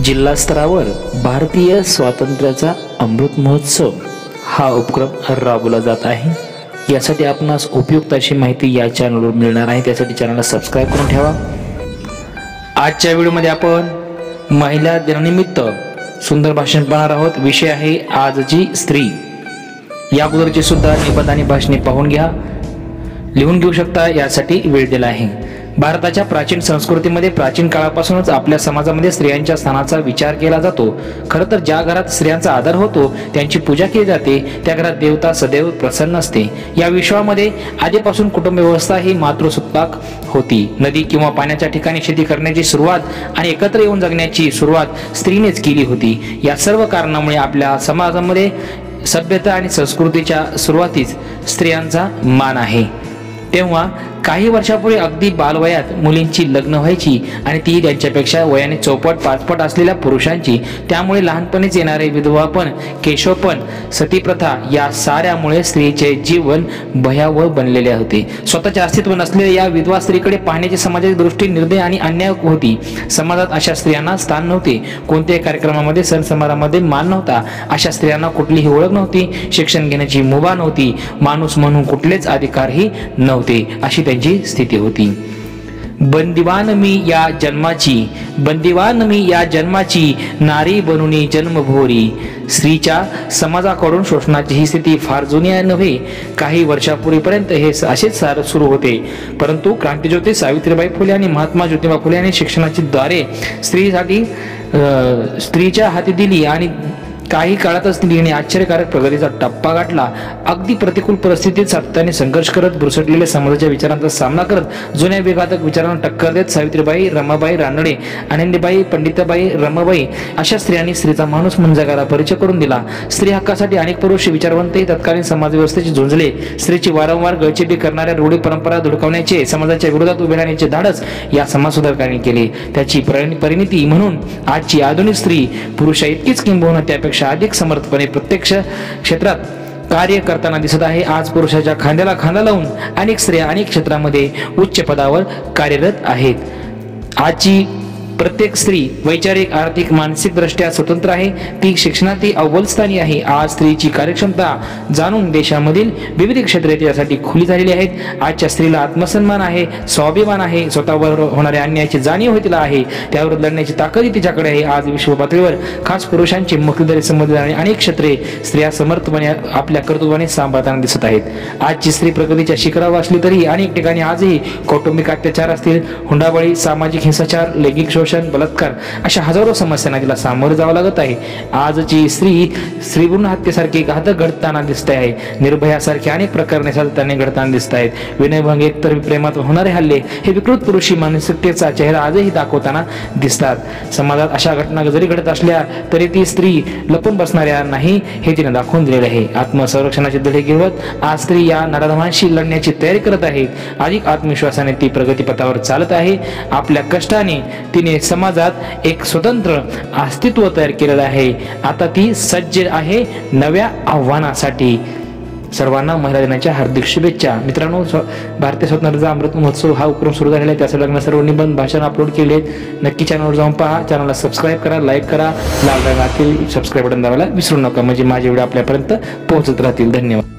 जिल्हा स्तरावर भारतीय स्वातंत्र्याचा अमृत महोत्सव हा उपक्रम राबवला जात आहे। यासाठी आपणास उपयुक्त अशी माहिती या चॅनलवर मिळणार आहे, त्यासाठी चॅनलला सबस्क्राइब करून ठेवा। आजच्या व्हिडिओमध्ये आपण महिला दिनानिमित्त सुंदर भाषण पाहणार आहोत। विषय आहे आजची स्त्री। या अगोदरची सुद्धा निबंध आणि भाषणे पाहून घ्या, लिहून घेऊ शकता, यासाठी वेळ दिला आहे। भारताच्या प्राचीन संस्कृतीमध्ये प्राचीन काळापासूनच आपल्या समाजामध्ये स्त्रियांच्या स्थानाचा विचार केला जातो। खरं तर ज्या घरात स्त्रियांचा आदर होतो, त्यांची पूजा केली जाते, त्या घरात देवता सदैव प्रसन्न असते। या विश्वामध्ये आधीपासून कुटुंब व्यवस्था ही मातृसत्ताक होती। नदी किंवा पाण्याच्या ठिकाणी शेती करण्याची सुरुवात आणि एकत्र येऊन जगण्याची सुरुवात स्त्रीनेच केली होती। या सर्व कारणामुळे आपल्या समाजामध्ये सभ्यता आणि संस्कृतीच्या सुरुवातीस स्त्रियांचा मान आहे। तेव्हा काही वर्षापूर्वी अगदी बालवयात मुलींची लग्न व्हायची आणि ती त्यांच्यापेक्षा वयाने चौपट पाचपट असलेल्या पुरुषांची। त्यामुळे लहानपणीच येणारे विधवापण, केशवपण, सतीप्रथा या साऱ्यामुळे स्त्रीचे जीवन भयावह बनलेले होते। स्वतःचे अस्तित्व नसलेल्या या विधवा स्त्रीकडे पाहण्याची समाजाची दृष्टी निर्दय आणि अन्याय होती। समाजात अशा स्त्रियांना स्थान नव्हते, कोणत्याही कार्यक्रमामध्ये सण समारंभामध्ये मान नव्हता, अशा स्त्रियांना कुठलीही ओळख नव्हती, शिक्षण घेण्याची मुभा नव्हती, माणूस म्हणून कुठलेच अधिकारही नव्हते, अशी त्यांची स्थिती होती। बंदिवान मी या जन्माची, बंदिवान मी या जन्माची, नारी बनूनी जन्मभोरी। स्त्रीच्या समाजाकडून शोषणाची ही स्थिती फार जुनी नव्हे, काही वर्षापूर्वीपर्यंत हे असेच सुरू होते। परंतु क्रांतिज्योती सावित्रीबाई फुले आणि महात्मा ज्योतिबा फुले यांनी शिक्षणाची द्वारे स्त्रीच्या हाती दिली आणि काही काळातच स्त्रीने आश्चर्यकारक प्रगतीचा टप्पा गाठला। अगदी प्रतिकूल परिस्थितीत सातत्याने संघर्ष करत, बुरसटलेल्या समाजाच्या विचारांचा सामना करत, जुन्या विघातक विचारांना टक्कर देत सावित्रीबाई, रमाबाई रानडे, आनंदीबाई, पंडिताबाई, रमाबाई अशा स्त्रियांनी स्त्रीचा माणूस म्हणजे जगाला परिचय करून दिला। स्त्री हक्कासाठी अनेक पुरुष विचारवंतही तत्कालीन समाजव्यवस्थेचे झुंजले। स्त्रीची वारंवार गळचेपी करणाऱ्या रूढी परंपरा धुडकावण्याचे, समाजाच्या विरोधात उभे राहण्याचे धाडस या समाज सुधारकांनी केले। त्याची परिणिती म्हणून आजची आधुनिक स्त्री पुरुषा इतकीच किंबहुना त्यापेक्षा अधिक समर्थपणे प्रत्येक क्षेत्रात कार्य करताना दिसत आहे। आज पुरुषाच्या खांद्याला खांदा लावून अनेक स्त्रिया अनेक क्षेत्रामध्ये उच्च पदावर कार्यरत आहेत। आजची प्रत्येक स्त्री वैचारिक, आर्थिक, मानसिक दृष्ट्या स्वतंत्र आहे। ती शिक्षणातही अव्वल स्थानी आहे। आज स्त्रीची कार्यक्षमता जाणून देशामधील विविध क्षेत्रे त्यासाठी खुली झालेली आहेत। आजच्या स्त्रीला आत्मसन्मान आहे, स्वाभिमान आहे, स्वतःवर होणाऱ्या अन्यायाची जाणीव तिला आहे, त्यावर लढण्याची ताकदही तिच्याकडे आहे। आज विश्व पातळीवर खास पुरुषांची मुक्तीदारी संबंधित अनेक क्षेत्रे स्त्रिया समर्थपणे आपल्या कर्तृत्वाने सांभाळताना दिसत आहेत। आजची स्त्री प्रगतीच्या शिखरावर असली तरी अनेक ठिकाणी आजही कौटुंबिक अत्याचार असतील, हुंडाबळी, सामाजिक हिंसाचार, लैंगिक शोषण, बलात्कार अशा हजारो समस्यांना तिला सामोरे जावं लागत आहे। आजची स्त्री भ्रूण हत्येसारखी घातक घडताना दिसते आहे। निर्भयासारखे अनेक प्रकरणे सातत्याने घडताना दिसत आहेत। विनयभंग, एकतर प्रेमात होणारे हल्ले हे विकृत पुरुषी मानसिकतेचा चेहरा आजही दाखवताना दिसतात। समाजात अशा घटना जरी घडत असल्या तरी ती स्त्री लपून बसणाऱ्या नाही हे तिने दाखवून दिलेले आहे। आत्मसंरक्षणाचे धडे घेवत आज स्त्री या नराधमांशी लढण्याची तयारी करत आहे। अधिक आत्मविश्वासाने ती प्रगतीपथावर चालत आहे। आपल्या कष्टाने तिने समाजात एक स्वतंत्र अस्तित्व तयार केलेलं आहे। आता ती सज्ज आहे नव्या आव्हानासाठी। सर्वांना महिला दिनाच्या हार्दिक शुभेच्छा। मित्रांनो, भारतीय स्वातंत्र्याचा अमृत महोत्सव हा उपक्रम सुरू झालेला आहे, त्यासाठी लागणारे सर्व निबंध भाषण अपलोड केले आहेत। नक्की चॅनलवर जाऊन पहा, चॅनलला सबस्क्राईब करा, लाईक करा, लाल रंगातील सबस्क्राईब बटन दाबायला विसरू नका, म्हणजे माझे व्हिडिओ आपल्यापर्यंत पोहोचत राहतील। धन्यवाद।